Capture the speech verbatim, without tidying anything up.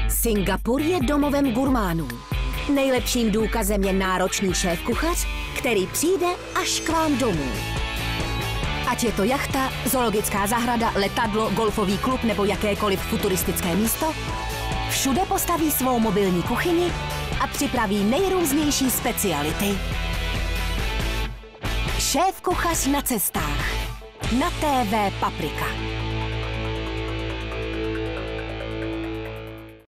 Singapur je domovem gurmánů. Nejlepším důkazem je náročný šéfkuchař, který přijde až k vám domů. Ať je to jachta, zoologická zahrada, letadlo, golfový klub nebo jakékoliv futuristické místo, všude postaví svou mobilní kuchyni a připraví nejrůznější speciality. Šéfkuchař na cestách. Na T V Paprika.